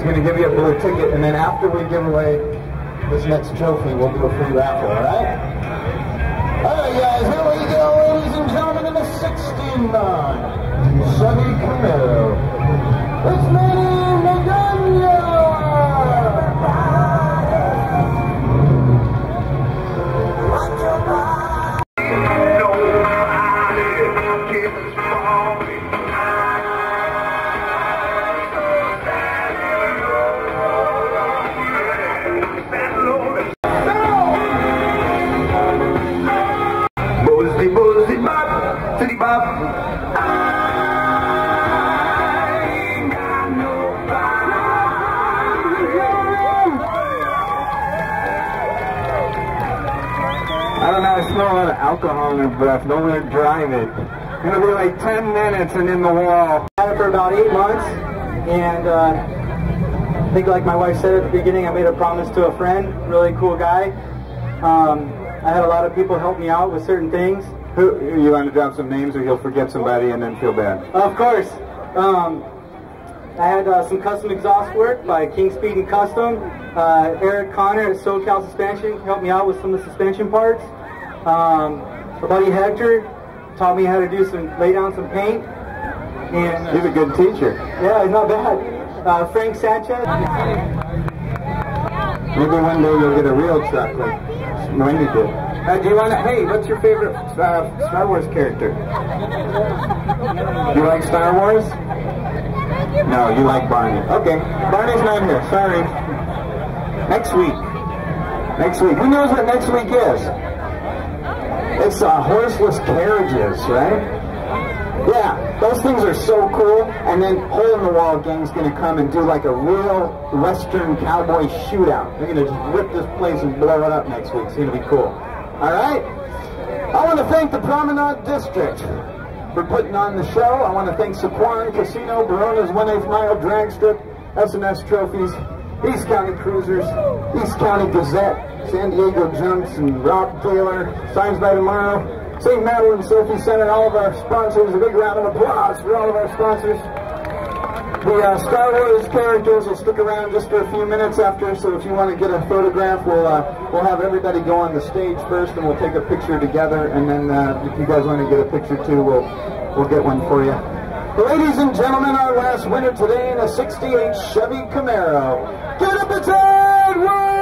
going to give you a blue ticket, and then after we give away this next trophy, we'll do a free raffle, all right? All right, guys, here we go, ladies and gentlemen, in the 69 Chevy Camaro. It's Manny Magana! I don't know, I smell a lot of alcohol in her breath. No way to drive it. It's gonna be like 10 minutes and in the wall. I had it for about 8 months, and I think like my wife said at the beginning, I made a promise to a friend, really cool guy. I had a lot of people help me out with certain things. Who, you want to drop some names or you'll forget somebody and then feel bad? Of course. I had some custom exhaust work by King Speed and Custom. Eric Connor at SoCal Suspension helped me out with some of the suspension parts. My buddy Hector taught me how to do lay down some paint. And he's a good teacher. Yeah, he's not bad. Frank Sanchez. Maybe one day you'll get a real truck like Randy did. Do you want to, hey, what's your favorite Star Wars character? You like Star Wars? No, you like Barney. Okay, Barney's not here, sorry. Next week. Next week. Who knows what next week is? It's horseless carriages, right? Yeah, those things are so cool. And then Hole in the Wall Gang's going to come and do like a real Western cowboy shootout. They're going to just rip this place and blow it up next week. It's going to be cool. All right? I want to thank the Promenade District for putting on the show. I want to thank Saquon Casino, Barona's 1/8 Mile Drag Strip, S&S Trophies, East County Cruisers, East County Gazette, San Diego Junks, and Rob Taylor, Signs by Tomorrow, St. Madeline Sophie Center, all of our sponsors. A big round of applause for all of our sponsors. The Star Wars characters will stick around just for a few minutes after, so if you want to get a photograph, we'll have everybody go on the stage first, and we'll take a picture together, and then if you guys want to get a picture too, we'll get one for you. Ladies and gentlemen, our last winner today in a '68 Chevy Camaro. Get up, it's Edward!